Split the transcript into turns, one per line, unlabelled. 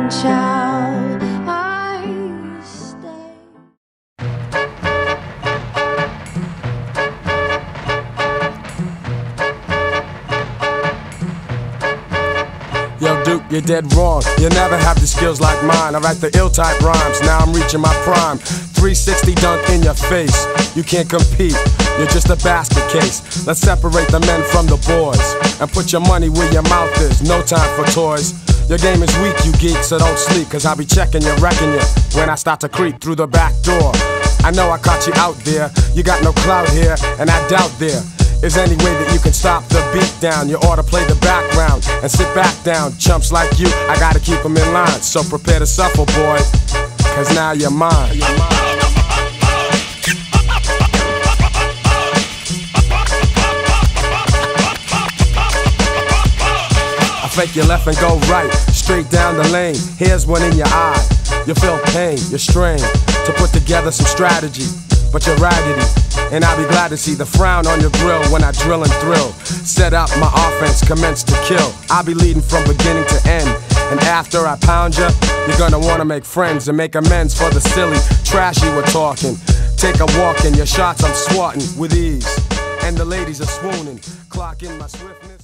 shall I stay?
Yo, Duke, you're dead wrong. You'll never have the skills like mine. I write the ill-type rhymes, now I'm reaching my prime. 360 dunk in your face, you can't compete, you're just a basket case. Let's separate the men from the boys, and put your money where your mouth is, no time for toys. Your game is weak, you geek, so don't sleep, cause I'll be checking you, wrecking you, when I start to creep through the back door. I know I caught you out there, you got no clout here, and I doubt there is any way that you can stop the beat down. You ought to play the background and sit back down. Chumps like you, I gotta keep them in line. So prepare to suffer, boy, cause now you're mine. I fake your left and go right, straight down the lane. Here's one in your eye. You feel pain, you're strained to put together some strategy, but you're raggedy, and I'll be glad to see the frown on your grill when I drill and thrill. Set up my offense, commence to kill. I'll be leading from beginning to end, and after I pound you, you're gonna wanna make friends and make amends for the silly trash you were talking. Take a walk and your shots I'm swatting with ease, and the ladies are swooning, clocking my swiftness.